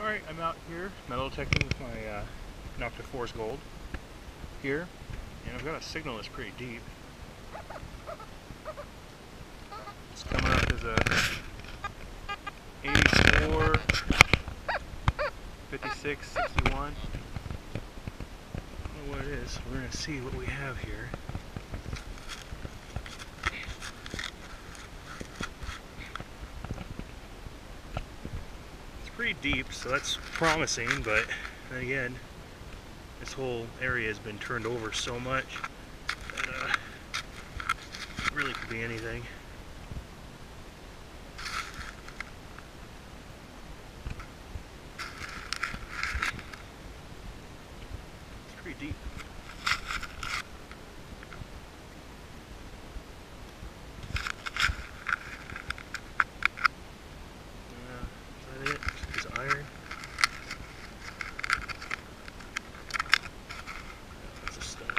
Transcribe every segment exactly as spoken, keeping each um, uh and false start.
Alright, I'm out here metal detecting with my uh, Nokta FORS Gold here, and I've got a signal that's pretty deep. It's coming up as a eighty-four, fifty-six, sixty-one. I don't know what it is. We're going to see what we have here. Pretty deep, so that's promising, but then again, this whole area has been turned over so much that uh, it really could be anything. It's pretty deep. Uh, is that it? Is it iron? That's a stone.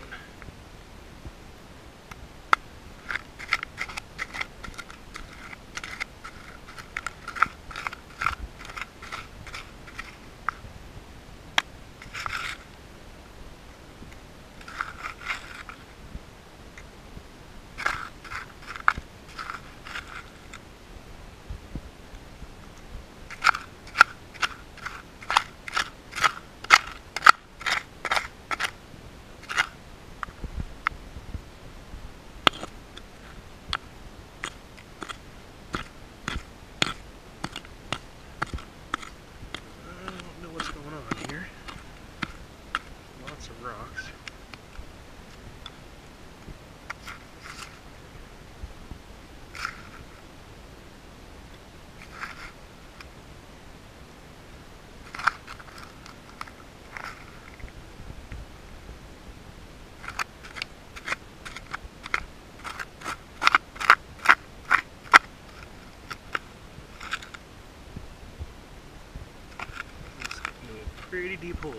Rocks. It's a pretty deep hole.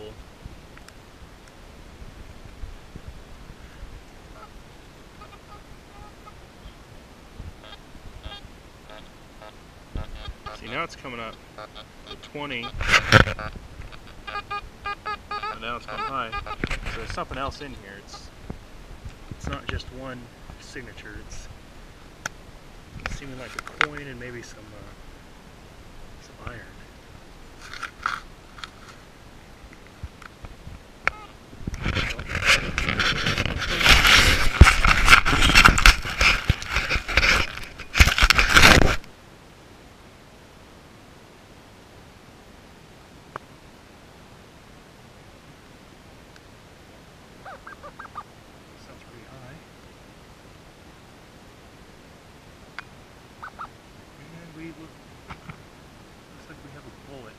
See, now it's coming up to twenty, and now it's coming high. So there's something else in here. It's it's not just one signature. It's, it's seeming like a coin and maybe some uh, some iron. Looks like we have a bullet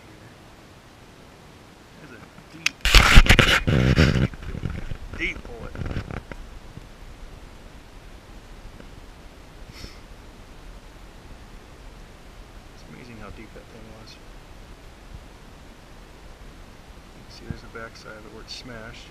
here. There's a deep, deep bullet. It's amazing how deep that thing was. You can see there's the back side of it where it's smashed.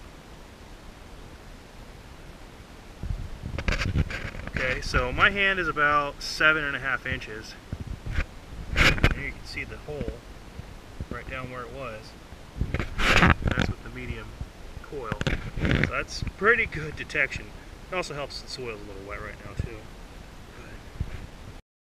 Okay, so my hand is about seven and a half inches. And here you can see the hole right down where it was. That's with the medium coil. So that's pretty good detection. It also helps the soil's a little wet right now too.